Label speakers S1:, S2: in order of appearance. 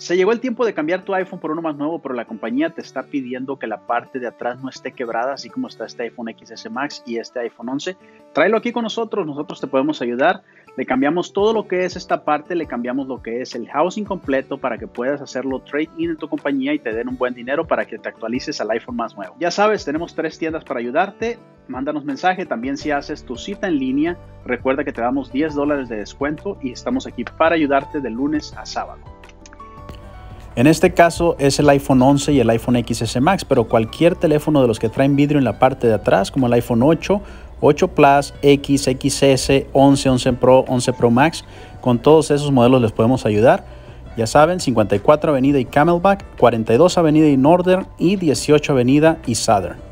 S1: Se llegó el tiempo de cambiar tu iPhone por uno más nuevo, pero la compañía te está pidiendo que la parte de atrás no esté quebrada, así como está este iPhone XS Max y este iPhone 11. Tráelo aquí con nosotros te podemos ayudar. Le cambiamos todo lo que es esta parte, le cambiamos lo que es el housing completo para que puedas hacerlo trade-in en tu compañía y te den un buen dinero para que te actualices al iPhone más nuevo. Ya sabes, tenemos 3 tiendas para ayudarte. Mándanos mensaje. También si haces tu cita en línea, recuerda que te damos $10 de descuento y estamos aquí para ayudarte de lunes a sábado.
S2: En este caso es el iPhone 11 y el iPhone XS Max, pero cualquier teléfono de los que traen vidrio en la parte de atrás, como el iPhone 8, 8 Plus, X, XS, 11, 11 Pro, 11 Pro Max, con todos esos modelos les podemos ayudar. Ya saben, 54 Avenida y Camelback, 42 Avenida y Northern y 18 Avenida y Southern.